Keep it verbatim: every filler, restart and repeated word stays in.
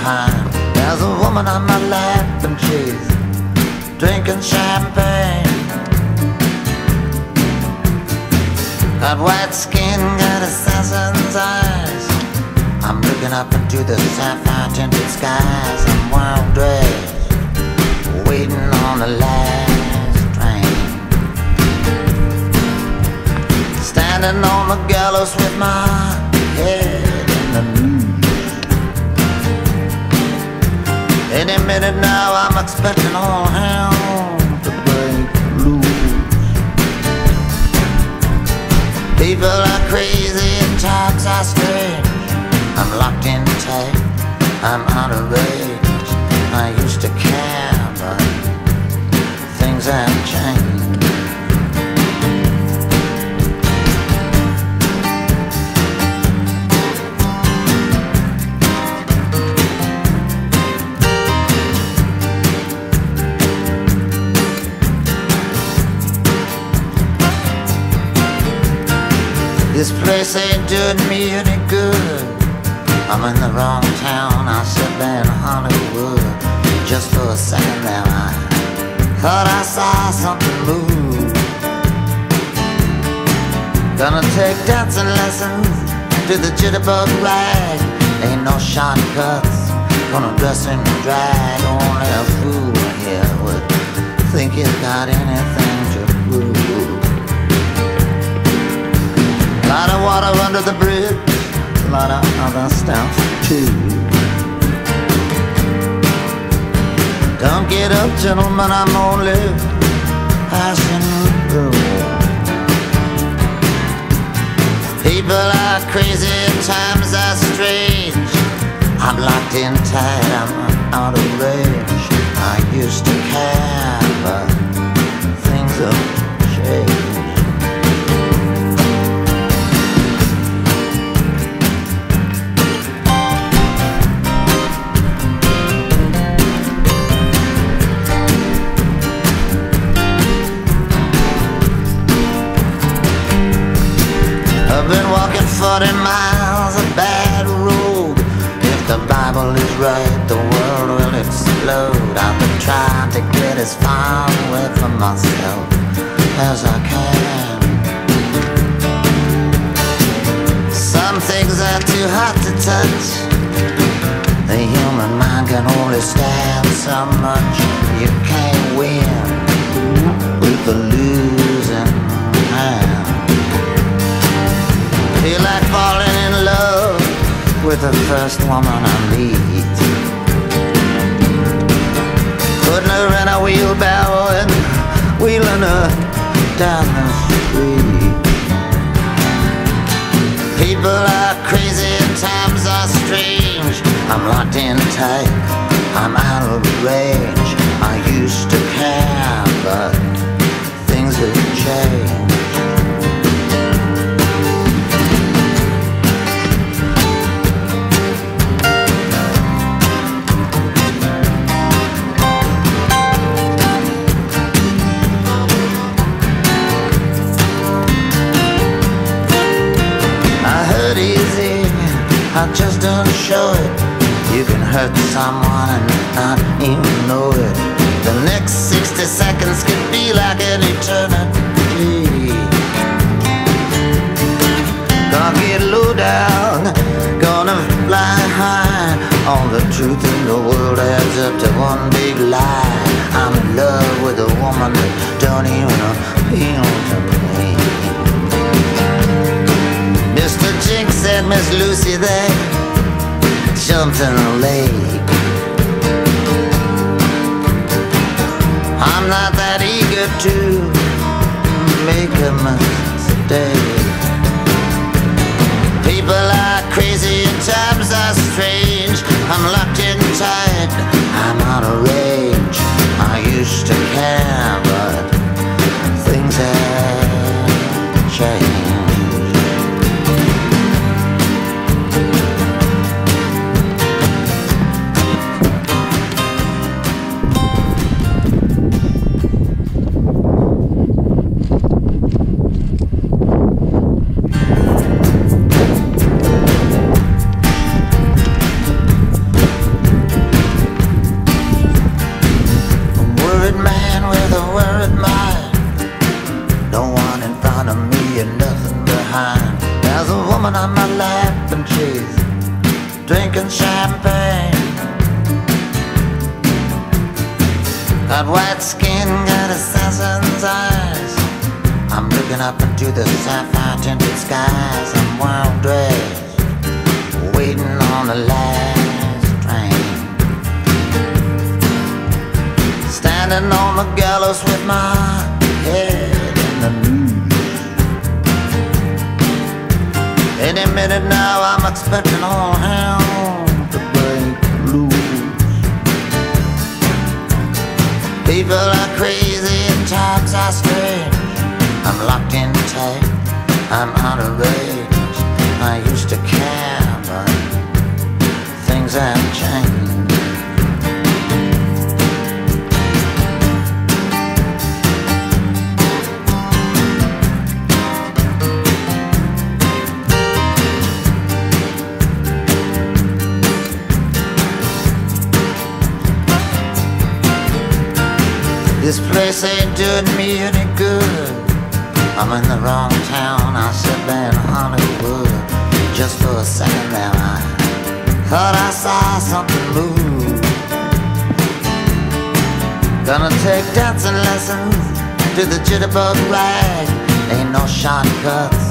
behind. There's a woman on my lap and she's drinking champagne. Got white skin, got assassin's eyes. I'm looking up into the sapphire tinted skies. I'm wild dressed, waiting on the last train. Standing on the gallows with my head in the noose. Any minute now I'm expecting all hell to break loose. People are crazy and times are strange. I'm locked in tight, I'm out of range. I used to care, but things have changed. This place ain't doing me any good. I'm in the wrong town, I should be in Hollywood. Just for a second there I thought I saw something move. Gonna take dancing lessons to the jitterbug rag. Ain't no shortcuts, gonna dress in drag. Only a fool here would think he's got anything to prove. Lot of water under the bridge, a lot of other stuff too. Don't get up, gentlemen, I'm only passing through. People are crazy and times are strange. I'm locked in tight, I'm out of range. I used to care, but things have changed. I've been walking forty miles of bad road. If the Bible is right, the world will explode. I've been trying to get as far away from myself as I can. Some things are too hot to touch. The human mind can only stand so much. You can't win with the losing hand. Feel like falling in love with the first woman I meet. Putting her in a wheelbarrow and wheeling her down the street. People are crazy and times are strange. I'm locked in tight, I'm out of range. I used to care, but things have changed. I just don't show it. You can hurt someone and not even know it. The next sixty seconds could be like an eternity. Gonna get low down, gonna fly high. All the truth in the world adds up to one big lie. I'm in love with a woman that don't even appeal to me. Mister Jinx said Miss Lucy there jumped in the lake. I'm not that eager to make a mistake. People are crazy and times are strange. I'm locked in tight, I'm out of range. I used to care, but things have changed. Got white skin, got assassin's eyes. I'm looking up into the sapphire tinted skies. I'm well dressed, waiting on the last train. Standing on the gallows with my head in the noose. Any minute now I'm expecting all hell to break loose. People are crazy and times are strange. I'm locked in tight, I'm out of range. I used to care, but things have changed. This place ain't doing me any good. I'm in the wrong town, I said in Hollywood. Just for a second there I thought I saw something move. Gonna take dancing lessons to the jitterbug rag. Ain't no shortcuts,